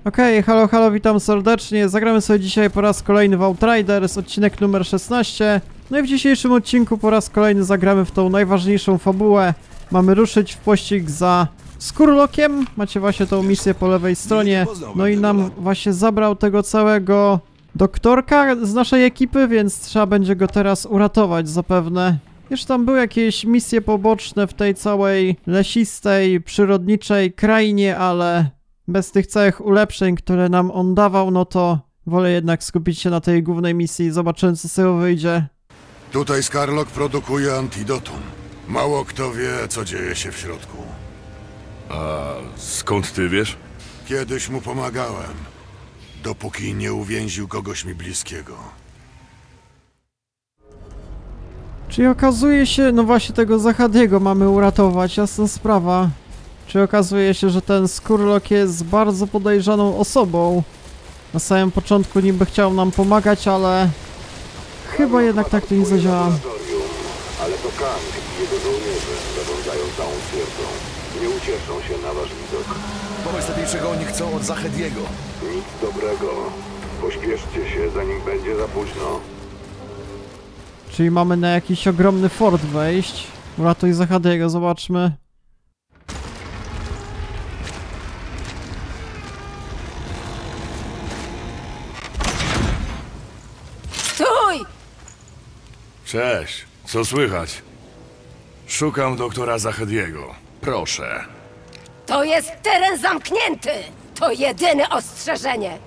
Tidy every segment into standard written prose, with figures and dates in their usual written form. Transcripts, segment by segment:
Okej, halo, halo, witam serdecznie. Zagramy sobie dzisiaj po raz kolejny w Outriders, odcinek numer 16. No i w dzisiejszym odcinku po raz kolejny zagramy w tą najważniejszą fabułę. Mamy ruszyć w pościg za Skurlockiem. Macie właśnie tą misję po lewej stronie. No i nam właśnie zabrał tego całego doktorka z naszej ekipy, więc trzeba będzie go teraz uratować zapewne. Już tam były jakieś misje poboczne w tej całej lesistej, przyrodniczej krainie, ale bez tych całych ulepszeń, które nam on dawał, no to wolę jednak skupić się na tej głównej misji i zobaczymy, co z tego wyjdzie. Tutaj Skurlock produkuje antidotum. Mało kto wie, co dzieje się w środku. A skąd ty wiesz? Kiedyś mu pomagałem, dopóki nie uwięził kogoś mi bliskiego. Czyli okazuje się, no właśnie tego Zahadiego mamy uratować, jasna sprawa. Czyli okazuje się, że ten Skurlock jest bardzo podejrzaną osobą. Na samym początku niby chciał nam pomagać, ale chyba jednak tak to nie zadziała. Ale to Kang i jego żołnierze zarządzają całą twierdzą. Nie ucieszą się na wasz widok. Powiedz lepiej, czego oni chcą od Zahediego. Nic dobrego. Pośpieszcie się, zanim będzie za późno. Czyli mamy na jakiś ogromny fort wejść. Uratuj Zahadiego, zobaczmy. Stój! Cześć, co słychać? Szukam doktora Zahediego. Proszę. To jest teren zamknięty! To jedyne ostrzeżenie!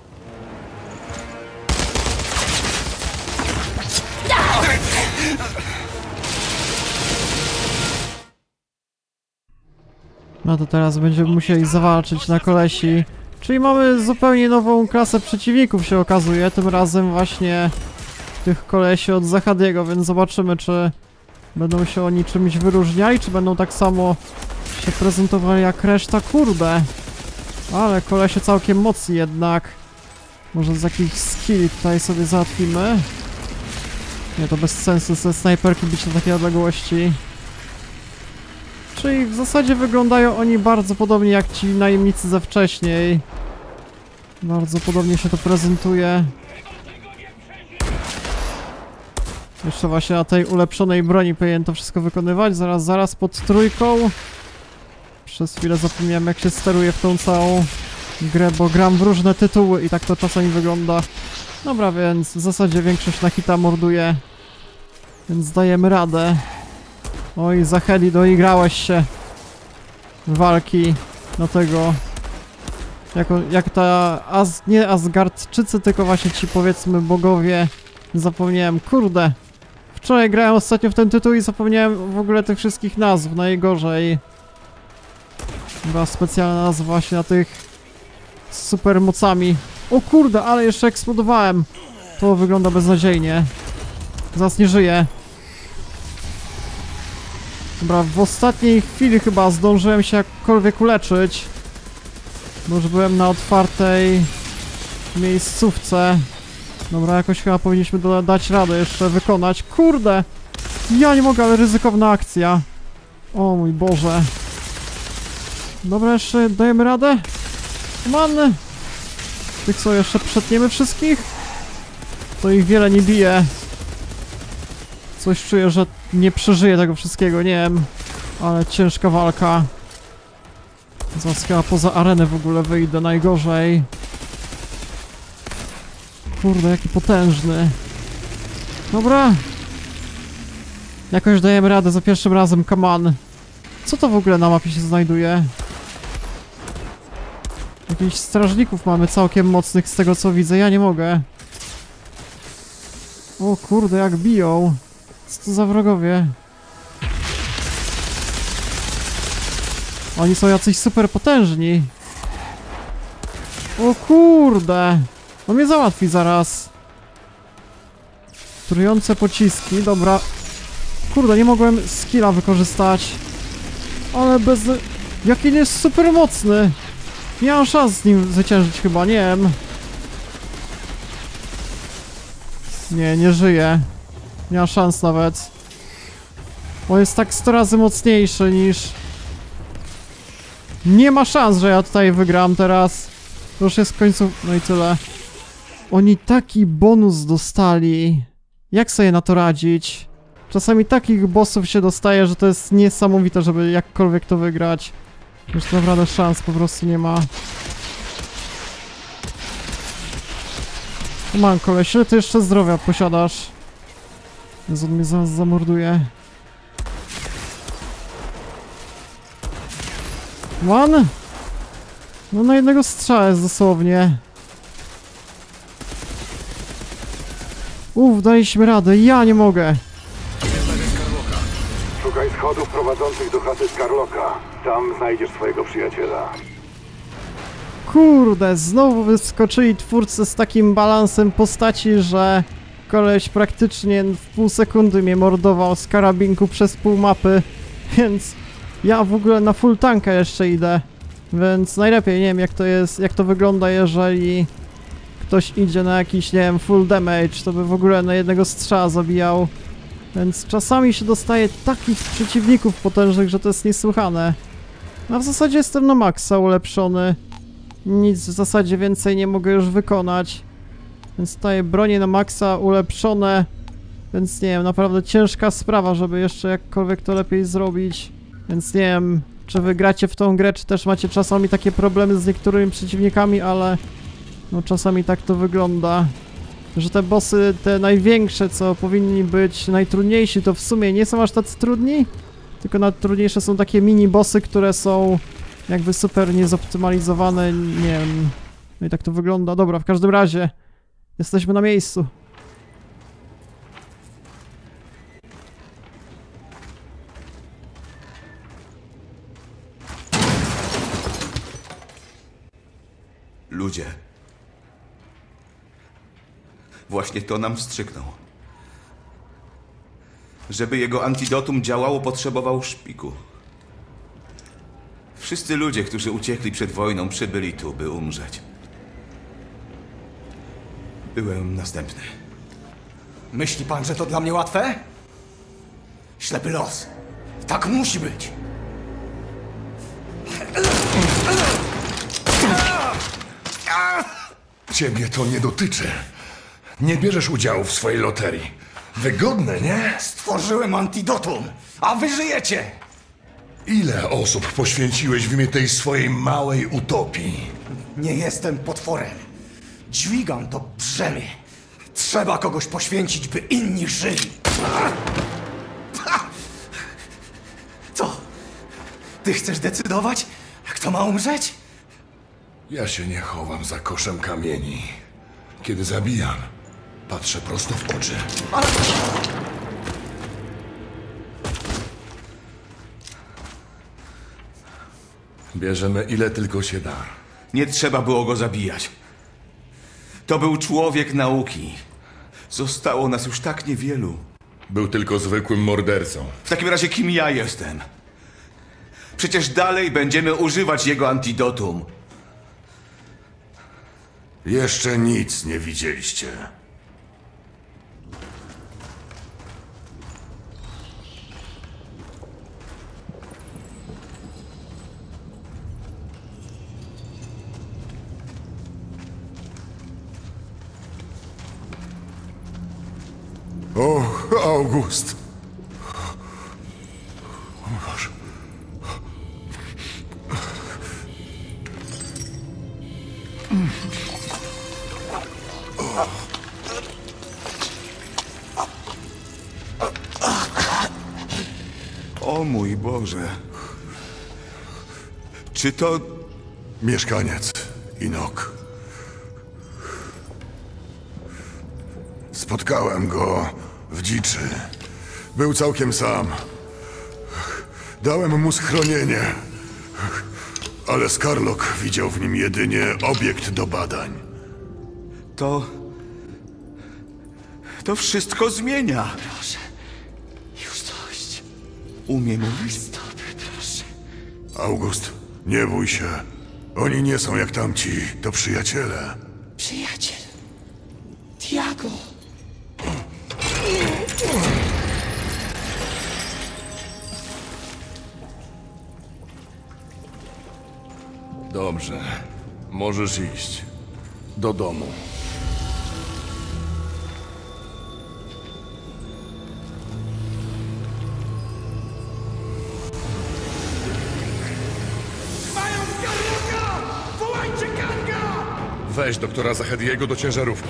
No to teraz będziemy musieli zawalczyć na kolesi. Czyli mamy zupełnie nową klasę przeciwników, się okazuje. Tym razem właśnie tych kolesi od Zahadiego, więc zobaczymy, czy będą się oni czymś wyróżniali, czy będą tak samo się prezentowali jak reszta. Kurde, ale kolesie całkiem mocni jednak. Może z jakichś skilli tutaj sobie załatwimy. Nie, to bez sensu ze snajperki bić na takiej odległości. Czyli w zasadzie wyglądają oni bardzo podobnie jak ci najemnicy ze wcześniej. Bardzo podobnie się to prezentuje. Jeszcze właśnie na tej ulepszonej broni powinien to wszystko wykonywać. Zaraz pod trójką. Przez chwilę zapomniałem, jak się steruje w tą całą grę, bo gram w różne tytuły i tak to czasami wygląda. Dobra, więc w zasadzie większość na hita morduje. Więc dajemy radę. Oj, Zahedi, doigrałeś się walki do tego. Jak nie Asgardczycy, tylko właśnie ci, powiedzmy, bogowie. Zapomniałem, kurde. Wczoraj grałem ostatnio w ten tytuł i zapomniałem w ogóle tych wszystkich nazw, najgorzej. Była specjalna nazwa właśnie na tych z supermocami. O kurde, ale jeszcze eksplodowałem. To wygląda beznadziejnie. Zaraz nie żyję. Dobra, w ostatniej chwili chyba zdążyłem się jakkolwiek uleczyć. Bo już byłem na otwartej miejscówce. Dobra, jakoś chyba powinniśmy dać radę jeszcze wykonać. Kurde! Ja nie mogę, ale ryzykowna akcja. O mój Boże. Dobra, jeszcze dajemy radę? Man! Tych co, jeszcze przetniemy wszystkich? To ich wiele nie bije. Coś czuję, że nie przeżyję tego wszystkiego, nie wiem. Ale ciężka walka. Zaraz chyba poza arenę w ogóle wyjdę, najgorzej. Kurde, jaki potężny. Dobra. Jakoś dajemy radę za pierwszym razem, come on. Co to w ogóle na mapie się znajduje? Jakichś strażników mamy całkiem mocnych z tego co widzę, ja nie mogę. O kurde, jak biją. Co to za wrogowie? Oni są jacyś super potężni. O kurde! On mnie załatwi zaraz. Trujące pociski, dobra. Kurde, nie mogłem skilla wykorzystać. Ale bez... Jaki on jest super mocny! Nie mam szans z nim zwyciężyć chyba, nie wiem. Nie żyje. Nie ma szans nawet. On jest tak 100 razy mocniejszy niż... Nie ma szans, że ja tutaj wygram teraz. To już jest w końcu... No i tyle. Oni taki bonus dostali. Jak sobie na to radzić? Czasami takich bossów się dostaje, że to jest niesamowite, żeby jakkolwiek to wygrać. Już to naprawdę szans po prostu nie ma. Mam koleś, ile ty jeszcze zdrowia posiadasz? Jezu, on mnie zaraz zamorduje. One? No na jednego strzała jest dosłownie. Daliśmy radę, ja nie mogę. Szukaj schodów prowadzących do chaty Skarloka. Tam znajdziesz swojego przyjaciela. Kurde, znowu wyskoczyli twórcy z takim balansem postaci, że koleś praktycznie w pół sekundy mnie mordował z karabinku przez pół mapy, więc ja w ogóle na full tanka jeszcze idę, więc najlepiej, nie wiem jak to jest, jak to wygląda, jeżeli ktoś idzie na jakiś, nie wiem, full damage, to by w ogóle na jednego strzała zabijał, więc czasami się dostaje takich przeciwników potężnych, że to jest niesłychane. A w zasadzie jestem na maksa ulepszony. Nic w zasadzie więcej nie mogę już wykonać. Więc tutaj bronie na maksa ulepszone. Więc nie wiem, naprawdę ciężka sprawa, żeby jeszcze jakkolwiek to lepiej zrobić. Więc nie wiem, czy wy gracie w tą grę, czy też macie czasami takie problemy z niektórymi przeciwnikami, ale no czasami tak to wygląda. Że te bossy, te największe, co powinni być najtrudniejsi, to w sumie nie są aż tacy trudni. Tylko najtrudniejsze są takie mini bossy, które są jakby super niezoptymalizowane, nie wiem. No i tak to wygląda. Dobra, w każdym razie jesteśmy na miejscu. Ludzie. Właśnie to nam wstrzyknął. Żeby jego antidotum działało, potrzebował szpiku. Wszyscy ludzie, którzy uciekli przed wojną, przybyli tu, by umrzeć. Byłem następny. Myśli pan, że to dla mnie łatwe? Ślepy los. Tak musi być. Ciebie to nie dotyczy. Nie bierzesz udziału w swojej loterii. Wygodne, nie? Stworzyłem antidotum, a wy żyjecie. Ile osób poświęciłeś w imię tej swojej małej utopii? Nie jestem potworem. Dźwigam to brzemię. Trzeba kogoś poświęcić, by inni żyli. Co? Ty chcesz decydować, kto ma umrzeć? Ja się nie chowam za koszem kamieni. Kiedy zabijam, patrzę prosto w oczy. Ale... Bierzemy ile tylko się da. Nie trzeba było go zabijać. To był człowiek nauki. Zostało nas już tak niewielu. Był tylko zwykłym mordercą. W takim razie kim ja jestem? Przecież dalej będziemy używać jego antidotum. Jeszcze nic nie widzieliście. O, August! O Boże. O mój Boże. Czy to... Mieszkaniec Inok. Spotkałem go w dziczy. Był całkiem sam. Dałem mu schronienie. Ale Skarlok widział w nim jedynie obiekt do badań. To wszystko zmienia. Proszę, już dość. Umie mówić? Stop, proszę. August, nie bój się. Oni nie są jak tamci. To przyjaciele. Przyjaciel. Tiago. Dobrze. Możesz iść. Do domu. Weź doktora Zahediego do ciężarówki.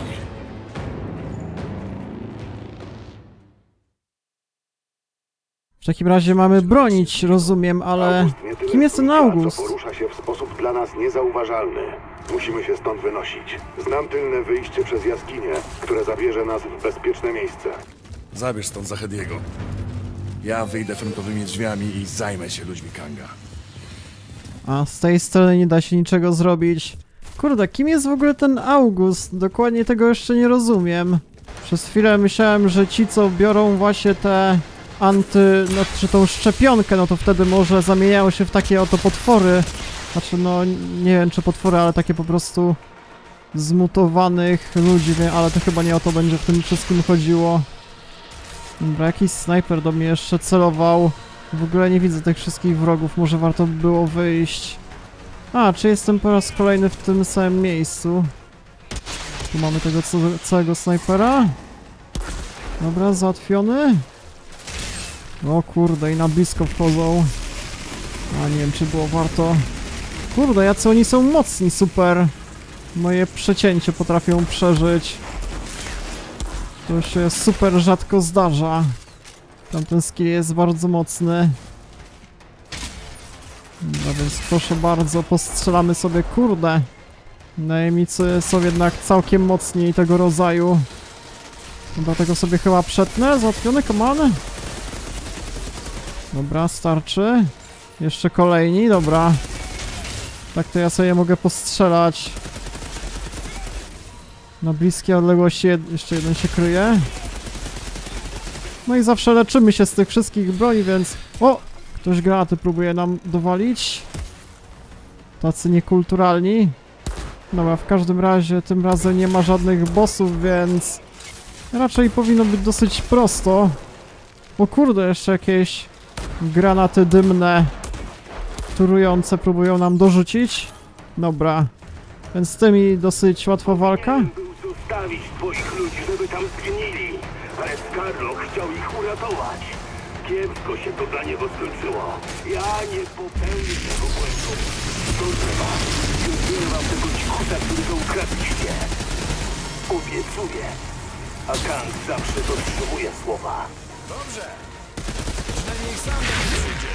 W takim razie mamy bronić, rozumiem, ale August nie tyle kim jest ten trójka, August? co porusza się w sposób dla nas niezauważalny. Musimy się stąd wynosić. Znam tylne wyjście przez jaskinię, które zabierze nas w bezpieczne miejsce. Zabierz stąd Zahediego. Ja wyjdę frontowymi drzwiami i zajmę się ludźmi Kanga. A z tej strony nie da się niczego zrobić. Kurde, kim jest w ogóle ten August? Dokładnie tego jeszcze nie rozumiem. Przez chwilę myślałem, że ci, co biorą właśnie te znaczy tą szczepionkę, no to wtedy może zamieniają się w takie oto potwory. Znaczy, no, nie wiem czy potwory, ale takie po prostu zmutowanych ludzi, ale to chyba nie o to będzie w tym wszystkim chodziło. Dobra, jakiś snajper do mnie jeszcze celował. W ogóle nie widzę tych wszystkich wrogów, może warto by było wyjść. A, czy jestem po raz kolejny w tym samym miejscu? Tu mamy tego całego snajpera. Dobra, załatwiony. O kurde, i na blisko wchodzą. A nie wiem, czy było warto. Kurde, jacy oni są mocni, super. Moje przecięcie potrafią przeżyć. To się super rzadko zdarza. Tamten skill jest bardzo mocny. No więc proszę bardzo, postrzelamy sobie, kurde. Najemnicy są jednak całkiem mocni tego rodzaju. Dlatego sobie chyba przetnę. Załatwiony, come on. Dobra, starczy. Jeszcze kolejni, dobra. Tak to ja sobie mogę postrzelać. Na bliskie odległości jeszcze jeden się kryje. No i zawsze leczymy się z tych wszystkich broni, więc... O! Ktoś granaty próbuje nam dowalić. Tacy niekulturalni. Dobra, w każdym razie tym razem nie ma żadnych bossów, więc... Raczej powinno być dosyć prosto. O kurde, jeszcze jakieś granaty dymne turujące próbują nam dorzucić. Dobra. Więc z tymi dosyć łatwa walka. Był zostawić twoich ludzi, żeby tam zgnili, ale Skarlock chciał ich uratować. Kiepsko się to dla niego skończyło. Ja nie popełnię tego błędu. Proszę was, nie wam tego dzikusa, którego ukradliście. Obiecuję. A Kang zawsze dotrzymuje słowa. Dobrze. Przynajmniej sam do mnie przyjdzie.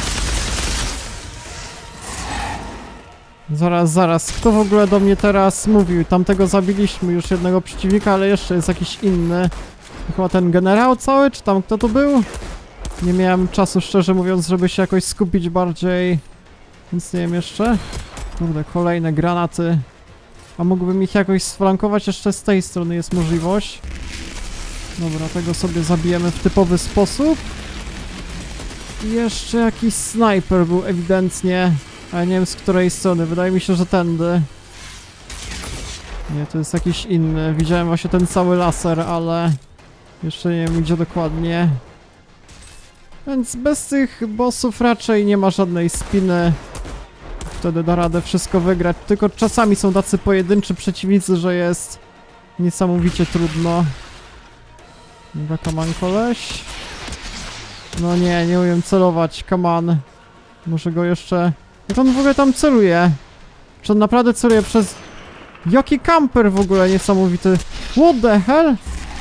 Zaraz, kto w ogóle do mnie teraz mówił? Tamtego zabiliśmy już jednego przeciwnika, ale jeszcze jest jakiś inny. Chyba ten generał cały, czy tam kto to był? Nie miałem czasu, szczerze mówiąc, żeby się jakoś skupić bardziej. Więc nie wiem jeszcze. Kurde, kolejne granaty. A mógłbym ich jakoś sflankować? Jeszcze z tej strony jest możliwość. Dobra, tego sobie zabijemy w typowy sposób. I jeszcze jakiś snajper był ewidentnie. Ale nie wiem z której strony. Wydaje mi się, że tędy. Nie, to jest jakiś inny. Widziałem właśnie ten cały laser, ale... Jeszcze nie wiem gdzie dokładnie. Więc bez tych bossów raczej nie ma żadnej spiny. Wtedy da radę wszystko wygrać. Tylko czasami są tacy pojedynczy przeciwnicy, że jest niesamowicie trudno. Dobra, come on, koleś. No nie umiem celować, come on. Może go jeszcze... Jak on w ogóle tam celuje? Czy on naprawdę celuje przez... Jaki kamper w ogóle niesamowity. What the hell?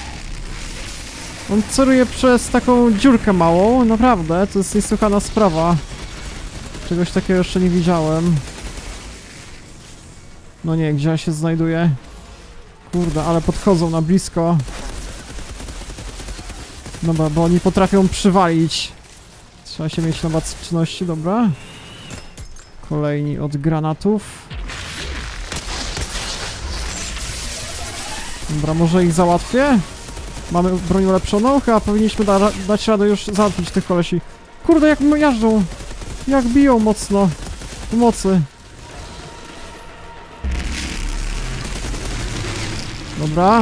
On celuje przez taką dziurkę małą, naprawdę, to jest niesłychana sprawa. Czegoś takiego jeszcze nie widziałem. No nie, gdzie ja się znajduję? Kurde, ale podchodzą na blisko. Dobra, bo oni potrafią przywalić. Trzeba się mieć na baczności, dobra. Kolejni od granatów. Dobra, może ich załatwię? Mamy broń ulepszoną? Chyba powinniśmy dać radę już załatwić tych kolesi. Kurde, jak jażdżą! Jak biją mocno! Pomocy! Dobra.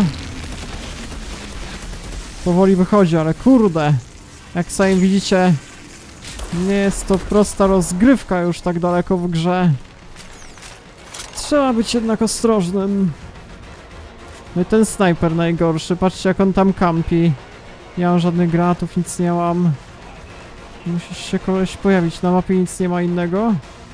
Powoli wychodzi, ale kurde! Jak sami widzicie, nie jest to prosta rozgrywka już tak daleko w grze. Trzeba być jednak ostrożnym. No i ten snajper najgorszy. Patrzcie, jak on tam kampi. Nie mam żadnych granatów, nic nie mam. Musi się koleś pojawić. Na mapie nic nie ma innego.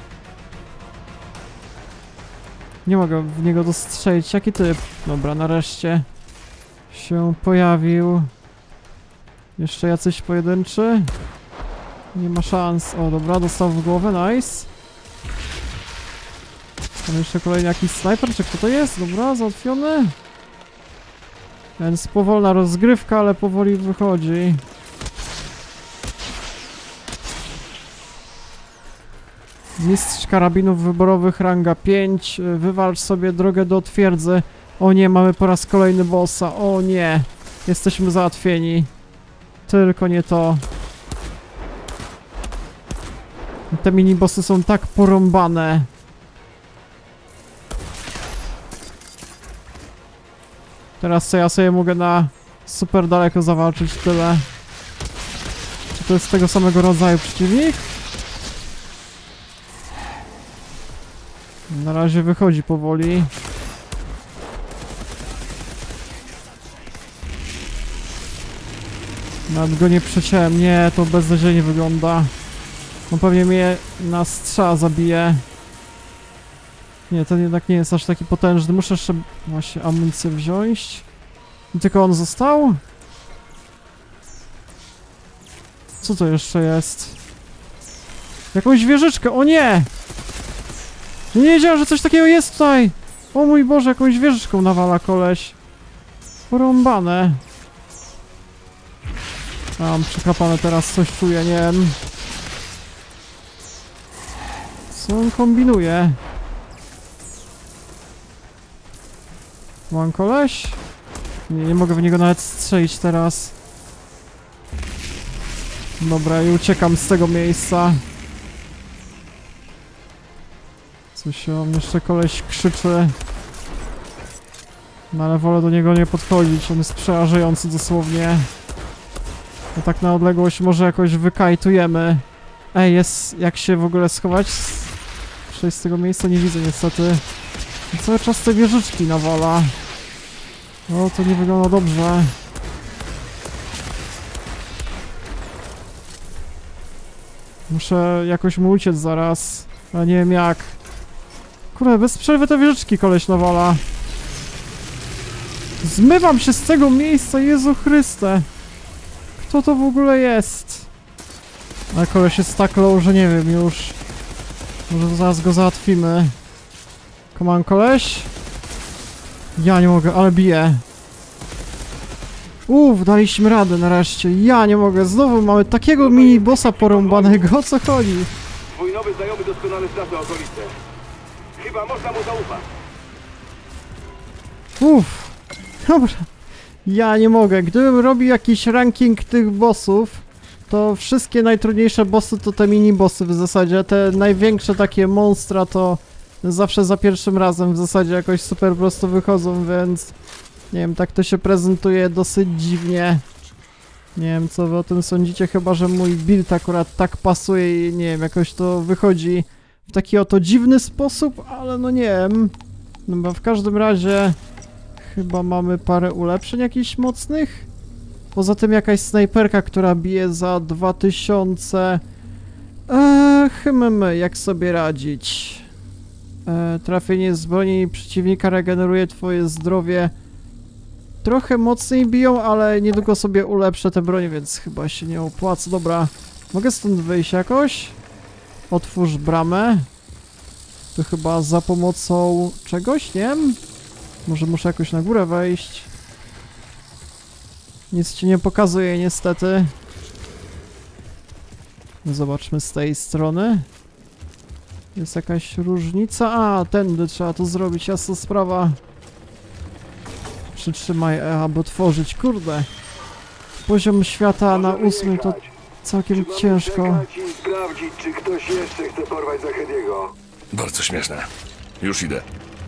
Nie mogę w niego dostrzelić. Jaki typ? Dobra, nareszcie się pojawił. Jeszcze jacyś pojedynczy? Nie ma szans. O, dobra, dostał w głowę, nice. Tam jeszcze kolejny jakiś snajper, czy kto to jest? Dobra, załatwiony. Więc powolna rozgrywka, ale powoli wychodzi. Mistrz karabinów wyborowych, ranga 5. Wywalcz sobie drogę do twierdzy. O nie, mamy po raz kolejny bossa. O nie, jesteśmy załatwieni. Tylko nie to. Te minibossy są tak porąbane. Teraz co ja sobie mogę na super daleko zawalczyć, tyle. Czy to jest tego samego rodzaju przeciwnik? Na razie wychodzi powoli. Nawet go nie przeciąłem. Nie, to beznadziejnie wygląda. On pewnie mnie na strzała zabije. Nie, ten jednak nie jest aż taki potężny. Muszę jeszcze właśnie amunicję wziąć. I tylko on został? Co to jeszcze jest? Jakąś wieżyczkę, o nie! Nie wiedziałem, że coś takiego jest tutaj! O mój Boże, jakąś wieżyczką nawala koleś. Porąbane. Mam przekapane teraz, coś czuję, nie wiem. Co on kombinuje? Mam koleś? Nie mogę w niego nawet strzelić teraz. Dobra, i uciekam z tego miejsca. Coś on jeszcze koleś krzyczy. No ale wolę do niego nie podchodzić, on jest przerażający dosłownie. No tak na odległość może jakoś wykajtujemy. Ej, jest jak się w ogóle schować? Przejść z tego miejsca nie widzę niestety. Cały czas te wieżyczki nawala. O, to nie wygląda dobrze. Muszę jakoś mu uciec zaraz. Ale nie wiem jak. Kurde, bez przerwy te wieżyczki koleś nawala. Zmywam się z tego miejsca, Jezu Chryste. Kto to w ogóle jest? Ale koleś jest tak low, że nie wiem już. Może zaraz go załatwimy. Come on, koleś. Ja nie mogę, ale biję. Daliśmy radę nareszcie. Ja nie mogę, znowu mamy takiego mini bossa porąbanego. O co chodzi? Twój nowy znajomy doskonale zna okolice. Chyba można mu zaufać. Dobra. Ja nie mogę. Gdybym robił jakiś ranking tych bossów, to wszystkie najtrudniejsze bossy to te mini bossy w zasadzie. Te największe takie monstra to zawsze za pierwszym razem w zasadzie jakoś super prosto wychodzą, więc nie wiem, tak to się prezentuje dosyć dziwnie. Nie wiem, co wy o tym sądzicie, chyba że mój build akurat tak pasuje i nie wiem, jakoś to wychodzi w taki oto dziwny sposób, ale no nie wiem. No bo w każdym razie chyba mamy parę ulepszeń jakichś mocnych. Poza tym jakaś snajperka, która bije za 2000. Jak sobie radzić? Trafienie z broni przeciwnika regeneruje twoje zdrowie. Trochę mocniej biją, ale niedługo sobie ulepszę te bronie, więc chyba się nie opłaca. Dobra, mogę stąd wyjść jakoś? Otwórz bramę. To chyba za pomocą czegoś, nie wiem? Może muszę jakoś na górę wejść. Nic ci nie pokazuje niestety. Zobaczmy z tej strony. Jest jakaś różnica? A, tędy trzeba to zrobić, jasna sprawa. Przytrzymaj E, aby otworzyć, kurde. Poziom świata na 8 to całkiem ciężko. I sprawdzić, czy ktoś jeszcze chce porwać Zahediego. Bardzo śmieszne. Już idę.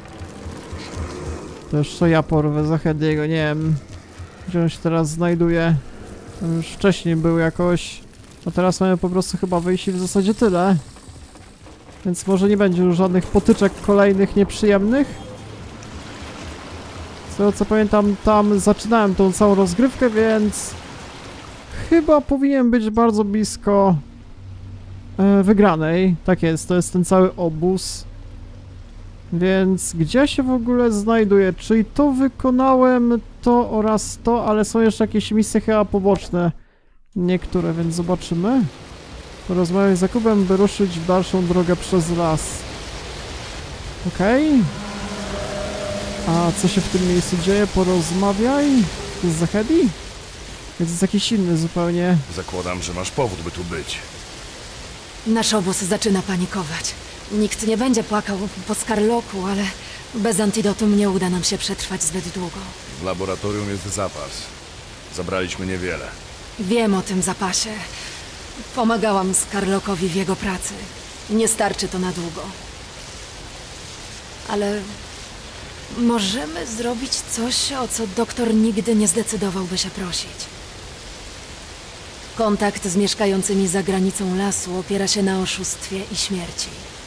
To jeszcze ja porwę Zahediego, nie wiem. Gdzie on się teraz znajduje? On już wcześniej był jakoś. A teraz mamy po prostu chyba wyjść i w zasadzie tyle. Więc może nie będzie już żadnych potyczek kolejnych nieprzyjemnych. Z tego co pamiętam, tam zaczynałem tą całą rozgrywkę, więc chyba powinien być bardzo blisko wygranej. Tak jest, to jest ten cały obóz. Więc gdzie się w ogóle znajduję? Czyli to wykonałem, to oraz to, ale są jeszcze jakieś misje chyba poboczne. Niektóre, więc zobaczymy. Porozmawiaj z Jakubem, by ruszyć w dalszą drogę przez las. Okej. A co się w tym miejscu dzieje? Porozmawiaj. To jest Zahedi? To jest jakiś inny zupełnie. Zakładam, że masz powód, by tu być. Nasz obóz zaczyna panikować. Nikt nie będzie płakał po Skarloku, ale bez antidotum nie uda nam się przetrwać zbyt długo. W laboratorium jest zapas. Zabraliśmy niewiele. Wiem o tym zapasie. Pomagałam Skarlokowi w jego pracy. Nie starczy to na długo. Ale możemy zrobić coś, o co doktor nigdy nie zdecydowałby się prosić. Kontakt z mieszkającymi za granicą lasu opiera się na oszustwie i śmierci.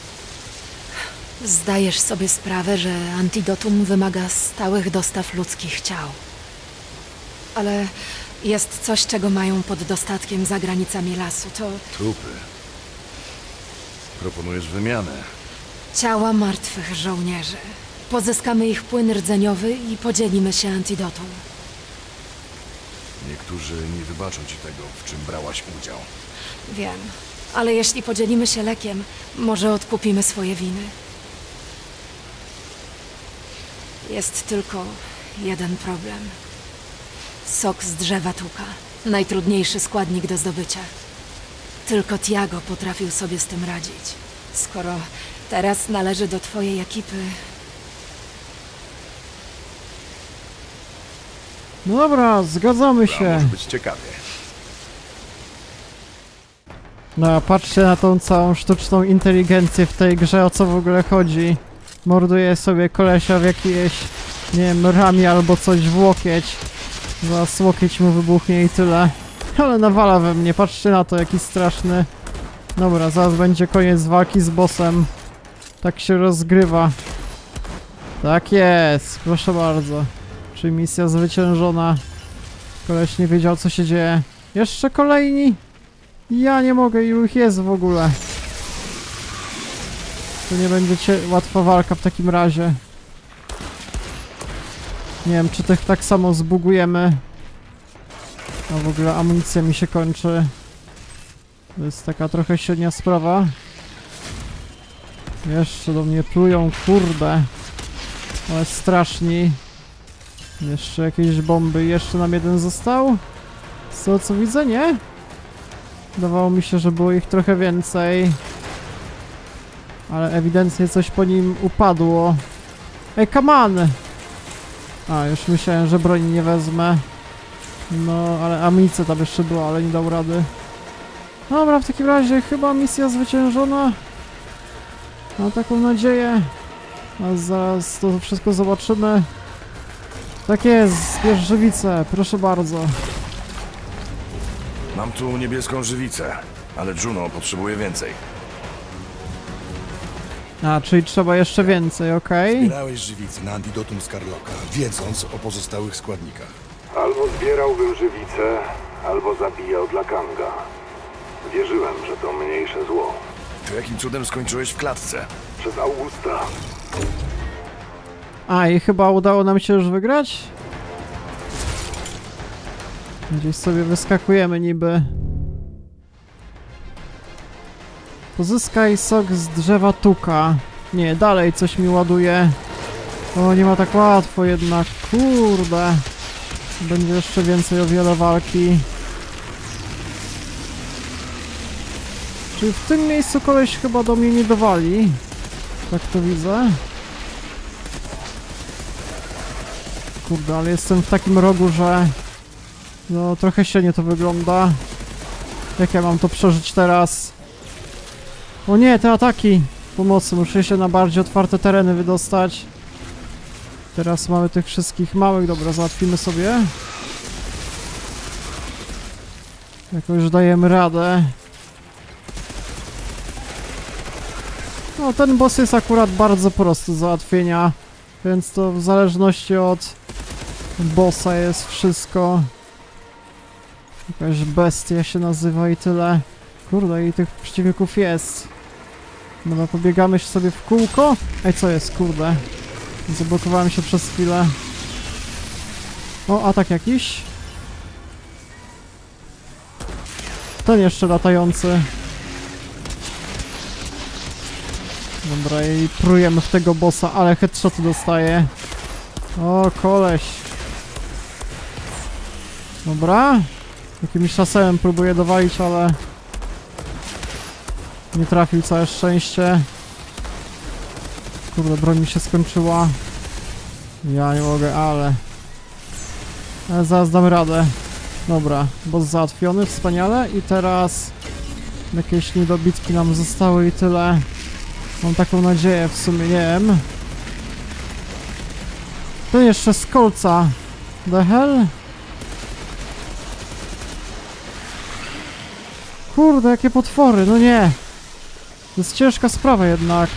Zdajesz sobie sprawę, że antidotum wymaga stałych dostaw ludzkich ciał. Ale jest coś, czego mają pod dostatkiem za granicami lasu. To Trupy. Proponujesz wymianę. ciała martwych żołnierzy. Pozyskamy ich płyn rdzeniowy i podzielimy się antidotum. Niektórzy nie wybaczą ci tego, w czym brałaś udział. Wiem, ale jeśli podzielimy się lekiem, może odkupimy swoje winy. Jest tylko jeden problem. Sok z drzewa tuka. Najtrudniejszy składnik do zdobycia. Tylko Tiago potrafił sobie z tym radzić. Skoro teraz należy do twojej ekipy... No dobra, zgadzamy się. Może być ciekawie. No, patrzcie na tą całą sztuczną inteligencję w tej grze, o co w ogóle chodzi. Morduje sobie kolesia w jakiejś, nie wiem, ramię albo coś w łokieć. Zaraz łokieć mu wybuchnie i tyle. Ale nawala we mnie, patrzcie na to, jaki straszny. Dobra, zaraz będzie koniec walki z bossem. Tak się rozgrywa. Tak jest, proszę bardzo. Czyli misja zwyciężona. Koleś nie wiedział, co się dzieje. Jeszcze kolejni? Ja nie mogę, ilu ich jest w ogóle. To nie będzie łatwa walka w takim razie. Nie wiem, czy tych tak samo zbugujemy. A w ogóle amunicja mi się kończy. To jest taka trochę średnia sprawa. Jeszcze do mnie plują, kurde. Ale straszni. Jeszcze jakieś bomby. Jeszcze nam jeden został. Z tego co widzę, nie? Wydawało mi się, że było ich trochę więcej. Ale ewidentnie coś po nim upadło. Ej, come on! A, już myślałem, że broni nie wezmę. No, ale amunicja tam jeszcze była, ale nie dał rady. Dobra, w takim razie chyba misja zwyciężona. Mam taką nadzieję. A zaraz to wszystko zobaczymy. Tak jest, zbierz żywicę, proszę bardzo. Mam tu niebieską żywicę, ale Juno potrzebuje więcej. A, czyli trzeba jeszcze więcej, okej. Zbierałeś żywicę na antidotum Skarloka, wiedząc o pozostałych składnikach. Albo zbierałbym żywicę, albo zabijał dla Kanga. Wierzyłem, że to mniejsze zło. To jakim cudem skończyłeś w klatce? Przez Augusta. A, i chyba udało nam się już wygrać? Gdzieś sobie wyskakujemy niby. Pozyskaj sok z drzewa tuka. Nie, dalej coś mi ładuje. O, nie ma tak łatwo jednak. Kurde. Będzie jeszcze więcej o wiele walki. Czyli w tym miejscu koleś chyba do mnie nie dowali. Tak to widzę. Kurde, ale jestem w takim rogu, że... No, trochę średnio to wygląda. Jak ja mam to przeżyć teraz? O nie, te ataki! Pomocy, muszę się na bardziej otwarte tereny wydostać. Teraz mamy tych wszystkich małych, dobra, załatwimy sobie. Jakoś dajemy radę. No ten boss jest akurat bardzo prosty do załatwienia, więc to w zależności od bossa jest wszystko. Jakaś bestia się nazywa i tyle. Kurde, i tych przeciwników jest. Dobra, pobiegamy się sobie w kółko. Ej, co jest, kurde? Zablokowałem się przez chwilę. O, atak jakiś. Ten jeszcze latający. Dobra, i prujemy w tego bossa, ale headshoty dostaje. O, koleś. Dobra. Jakimś szasełem próbuję dowalić, ale nie trafił, całe szczęście. Kurde, broń mi się skończyła. Ja nie mogę, ale zaraz damy radę. Dobra, boss załatwiony, wspaniale. I teraz jakieś niedobitki nam zostały i tyle. Mam taką nadzieję, w sumie, nie wiem. Ten jeszcze z kolca. The hell? Kurde, jakie potwory, no nie. To jest ciężka sprawa jednak.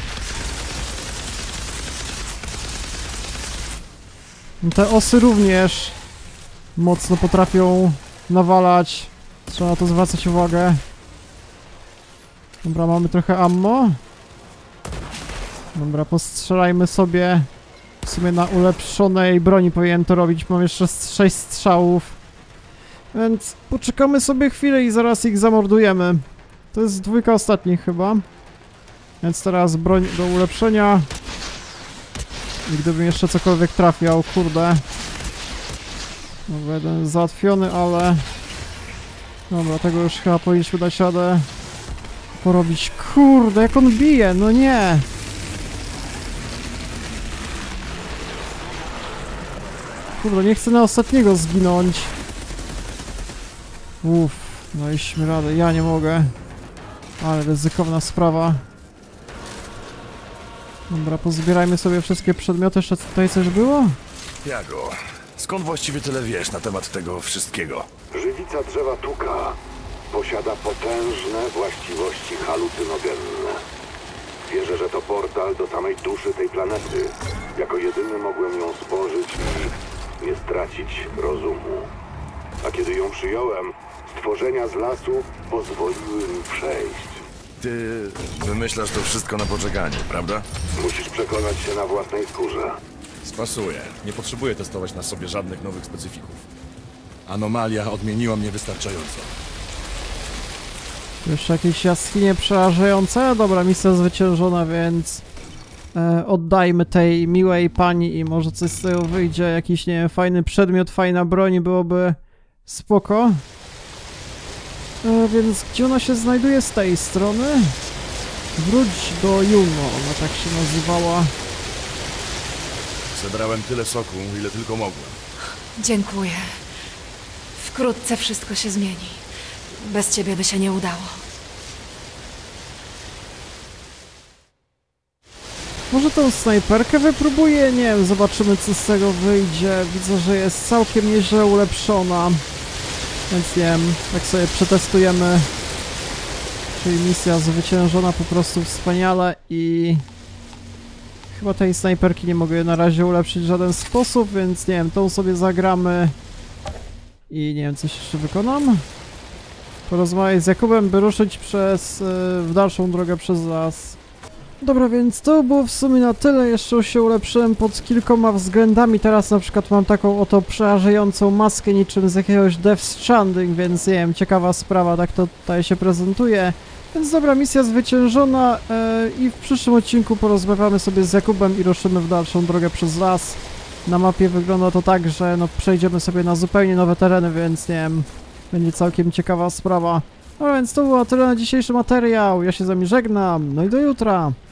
Te osy również mocno potrafią nawalać. Trzeba na to zwracać uwagę. Dobra, mamy trochę ammo. Dobra, postrzelajmy sobie. W sumie na ulepszonej broni powinienem to robić. Mam jeszcze 6 strzałów. Więc poczekamy sobie chwilę i zaraz ich zamordujemy. To jest 2 ostatnich chyba. Więc teraz broń do ulepszenia. I gdybym jeszcze cokolwiek trafiał, kurde. Dobra, jeden jest załatwiony, ale... Dobra, tego już chyba powinniśmy dać radę porobić. Kurde, jak on bije, no nie! Kurde, nie chcę na ostatniego zginąć. Uff, no iśmy radę, ja nie mogę. Ale ryzykowna sprawa. Dobra, pozbierajmy sobie wszystkie przedmioty. Jeszcze tutaj coś było? Jago, skąd właściwie tyle wiesz na temat tego wszystkiego? Żywica drzewa tuka posiada potężne właściwości halucynogenne. Wierzę, że to portal do samej duszy tej planety. Jako jedyny mogłem ją spożyć i nie stracić rozumu. A kiedy ją przyjąłem, stworzenia z lasu pozwoliły mi przejść. Ty wymyślasz to wszystko na poczekanie, prawda? Musisz przekonać się na własnej skórze. Spasuje. Nie potrzebuję testować na sobie żadnych nowych specyfików. Anomalia odmieniła mnie wystarczająco. Jeszcze jakieś jaskinie przerażające? Dobra, misja zwyciężona, więc oddajmy tej miłej pani i może coś z tego wyjdzie. Jakiś, nie wiem, fajny przedmiot, fajna broń, byłoby spoko. Więc gdzie ona się znajduje z tej strony? Wróć do Juno, ona tak się nazywała. Zebrałem tyle soku, ile tylko mogłem. Dziękuję. Wkrótce wszystko się zmieni. Bez ciebie by się nie udało. Może tą snajperkę wypróbuję? Nie wiem, zobaczymy co z tego wyjdzie. Widzę, że jest całkiem nieźle ulepszona. Więc nie wiem, tak sobie przetestujemy. Czyli misja zwyciężona po prostu wspaniale i... Chyba tej snajperki nie mogę na razie ulepszyć w żaden sposób, więc nie wiem, tą sobie zagramy. I nie wiem, coś jeszcze wykonam. Porozmawiać z Jakubem, by ruszyć w dalszą drogę przez las. Dobra, więc to było w sumie na tyle. Jeszcze się ulepszyłem pod kilkoma względami. Teraz na przykład mam taką oto przerażającą maskę niczym z jakiegoś Death Stranding, więc nie wiem, ciekawa sprawa, tak to tutaj się prezentuje. Więc dobra, misja zwyciężona i w przyszłym odcinku porozmawiamy sobie z Jakubem i ruszymy w dalszą drogę przez las. Na mapie wygląda to tak, że no przejdziemy sobie na zupełnie nowe tereny, więc nie wiem, będzie całkiem ciekawa sprawa. No więc to było tyle na dzisiejszy materiał. Ja się z wami żegnam, no i do jutra.